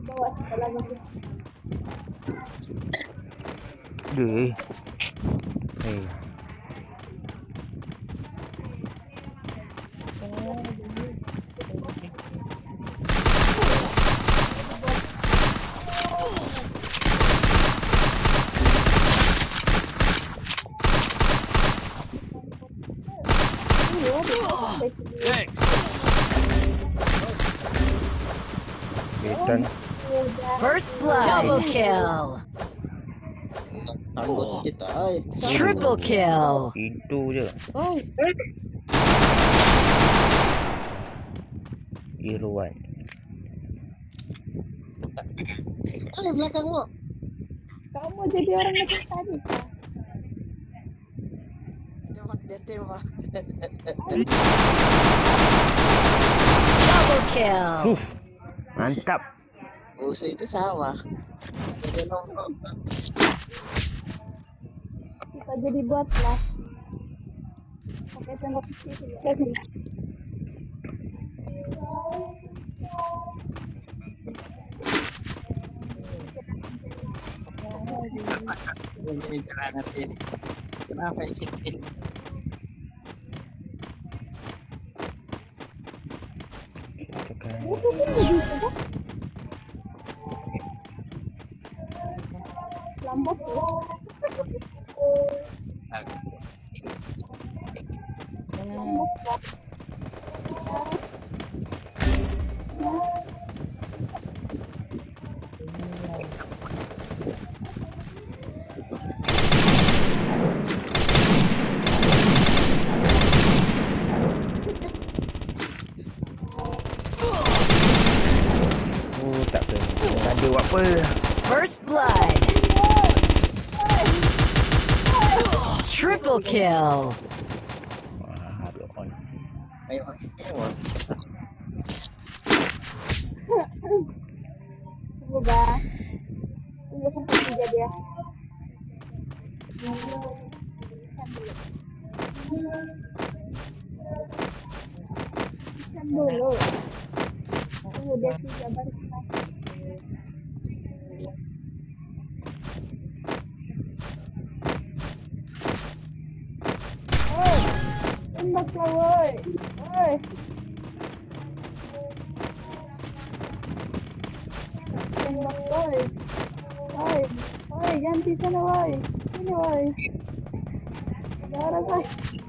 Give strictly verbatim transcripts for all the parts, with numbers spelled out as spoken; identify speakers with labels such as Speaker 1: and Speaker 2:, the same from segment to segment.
Speaker 1: bawa segala macam.
Speaker 2: Deh. Hey.
Speaker 3: Thanks.
Speaker 4: First blood. Double kill.
Speaker 5: Oh.
Speaker 4: Triple kill.
Speaker 2: Itu je. Hero one.
Speaker 5: Ay, belakang lo.
Speaker 1: Kamu jadi orang macam tadi.
Speaker 5: Tembak dia tembak.
Speaker 4: Double kill.
Speaker 2: Uh, mantap.
Speaker 5: Musuh itu sama.
Speaker 1: Kita jadi bot lah. Pakai tembak kecil.
Speaker 5: Ini jalan nanti. Kenapa sih ini?
Speaker 1: Musuh pun jadi apa? Selamat ya.
Speaker 2: Oh, tak kena. Tak ada buat apa.
Speaker 4: First blood. Triple kill.
Speaker 2: Wah, block on.
Speaker 5: Ayo, ayo.
Speaker 1: Semoga tunggu sampai tiga dia. Kan dulu. Tunggu dia tiga baru kita. Oi, tembak lah woi. Oi. Tembak woi. Woi, woi, ganti sana woi. Sini woi. Darah woi.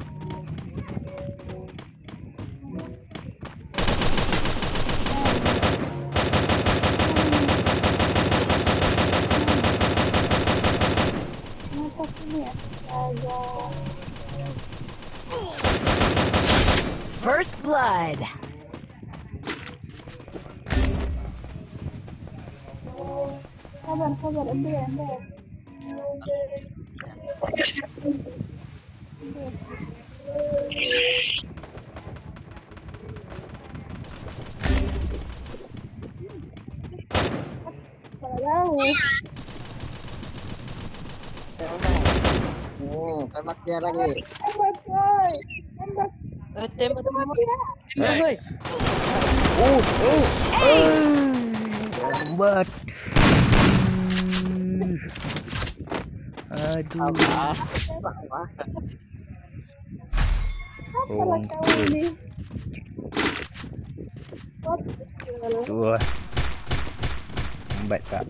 Speaker 1: Mata sini ya. Aja.
Speaker 4: First blood.
Speaker 1: Sabar, sabar, ambil ya, ambil. Kalau
Speaker 5: Hmm, tembak dia lagi.
Speaker 1: tembak, woi. Tembak.
Speaker 5: Eh, tembak tembak.
Speaker 3: Nice.
Speaker 2: Oh, oh.
Speaker 4: Ace.
Speaker 2: Lambat. Aduh.
Speaker 5: Apa?
Speaker 1: Apalah kau ini? What?
Speaker 2: Tuh. Lambat tak?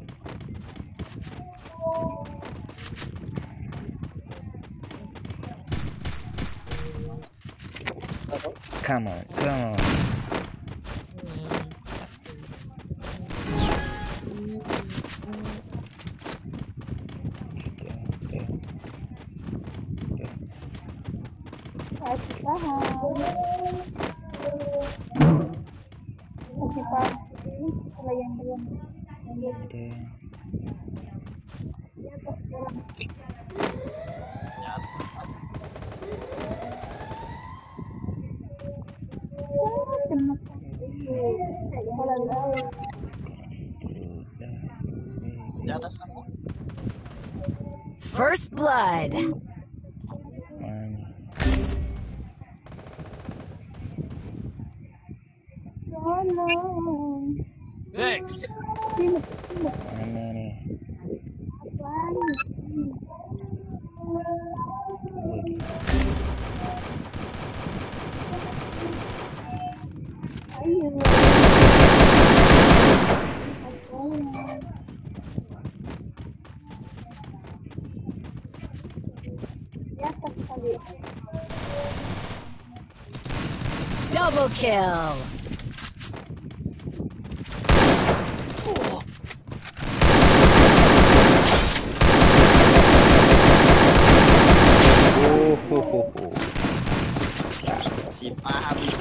Speaker 2: Come on, come on.
Speaker 1: Kasih paham. Kasih paham. Kalau yang belum.
Speaker 2: Okay.
Speaker 1: Di atas kolam. Kena kalau tahu.
Speaker 5: Di atas semua.
Speaker 4: First blood.
Speaker 1: Tolong.
Speaker 3: Thanks.
Speaker 1: Sini, sini.
Speaker 2: Mana nih?
Speaker 1: Apaan?
Speaker 2: Wih.
Speaker 1: Ayo. Di atas kali.
Speaker 4: Double kill.
Speaker 2: Oh, ho, ho, ho.
Speaker 5: Si paham ya.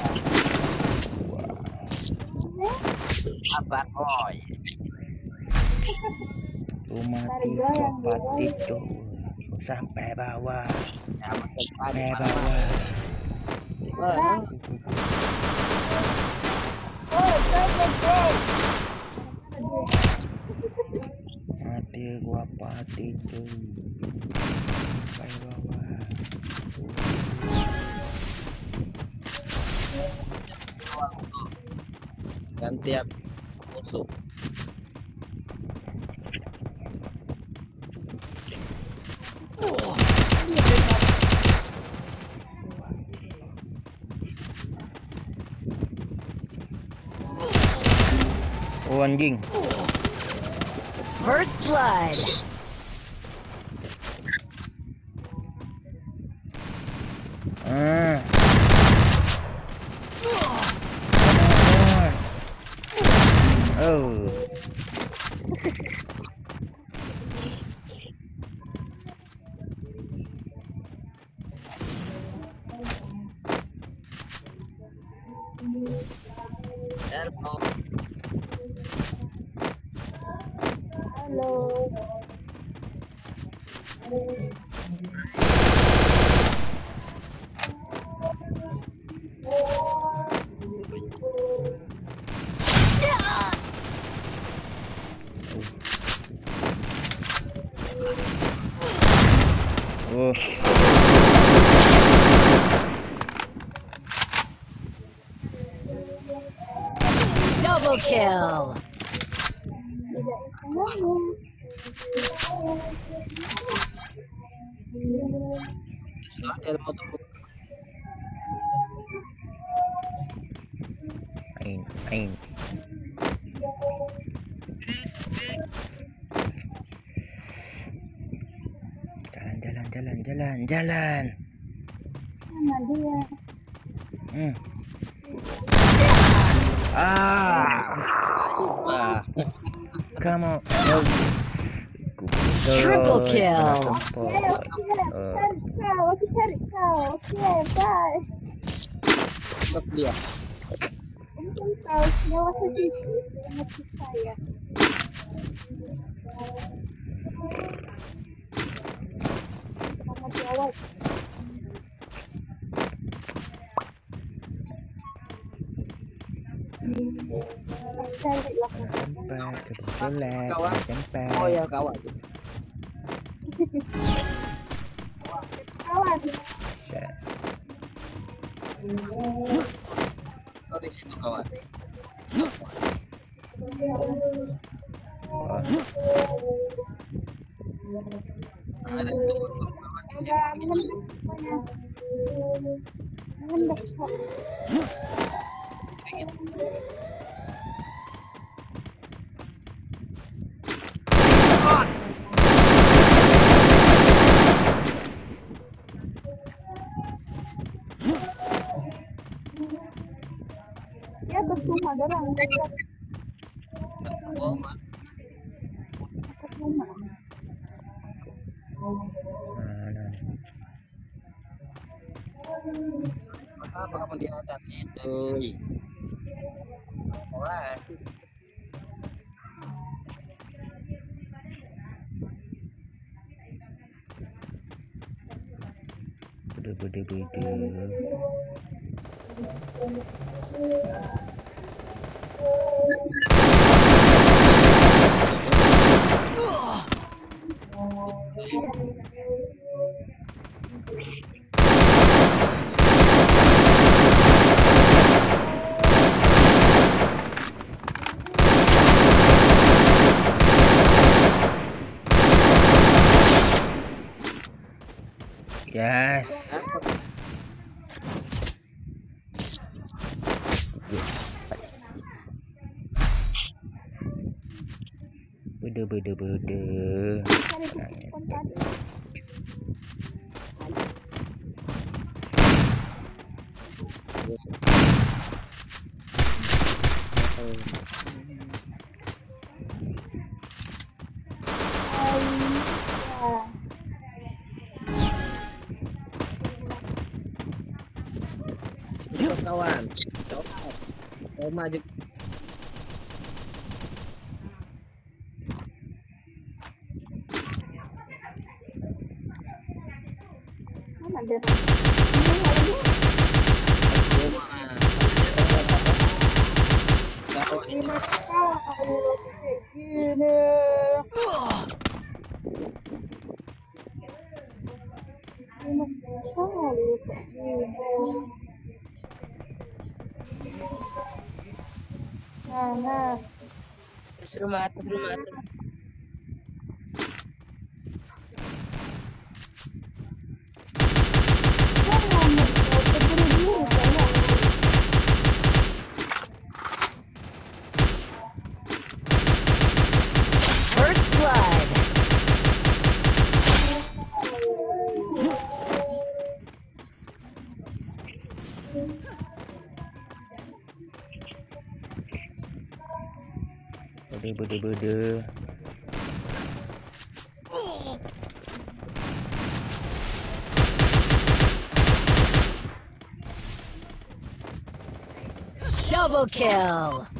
Speaker 5: Apa boy?
Speaker 2: Cuma
Speaker 1: Tarik
Speaker 2: tiga
Speaker 1: goyang,
Speaker 2: empat
Speaker 1: goyang.
Speaker 2: itu sampai bawah,
Speaker 5: Ya makin
Speaker 2: sampai
Speaker 5: pagi
Speaker 2: bawah.
Speaker 5: malam.
Speaker 1: Oh, coba deh.
Speaker 2: Mati gua pati tuh sampai bawah.
Speaker 5: Dan tiap musuh.
Speaker 2: Oh anjing.
Speaker 4: First blood.
Speaker 2: Ah. Oh.
Speaker 5: Hello.
Speaker 1: Halo.
Speaker 2: Oh.
Speaker 4: Double kill.
Speaker 1: Tidak istilahnya.
Speaker 5: Sudah ada motor.
Speaker 2: Main, main. Jalan, jalan, jalan, jalan, jalan.
Speaker 1: Mana dia?
Speaker 2: Hmm. Ah,
Speaker 5: Wah,
Speaker 2: kamu. Oh.
Speaker 4: Triple kill.
Speaker 1: Oke, oke. Cari kau, aku cari kau. Oke, bye.
Speaker 5: tetap dia.
Speaker 1: Untung kau nyawa sedikit. Mati saya. Kamu jawab. Cari lah.
Speaker 2: Tempat kebetulan,
Speaker 5: Kawan.
Speaker 2: tempat.
Speaker 5: Oh ya kawan.
Speaker 1: Kawan.
Speaker 5: Oh di situ kawan.
Speaker 2: Oh,
Speaker 5: Ada dua kawan di sini.
Speaker 1: Enggak, mengendap semuanya. Mengendap kok. Ya bersumah dorang lihat
Speaker 5: Oh, man.
Speaker 1: bersumah.
Speaker 2: mana?
Speaker 5: Apa kamu di atas itu? Wah.
Speaker 2: Bude, bude, bude. Yes. Beda beda beda.
Speaker 1: Cari tutupan tadi.
Speaker 5: Stop kawan. Stop. Kau maju.
Speaker 1: Mana dia? Ini lagi.
Speaker 5: Kawan
Speaker 1: Ini
Speaker 5: ini.
Speaker 1: sekali kayak gini. Ini sekali kayak gini. Nah, nah.
Speaker 6: Terus rumah atas rumah atas.
Speaker 4: First blood.
Speaker 2: Beda beda beda.
Speaker 4: Double kill.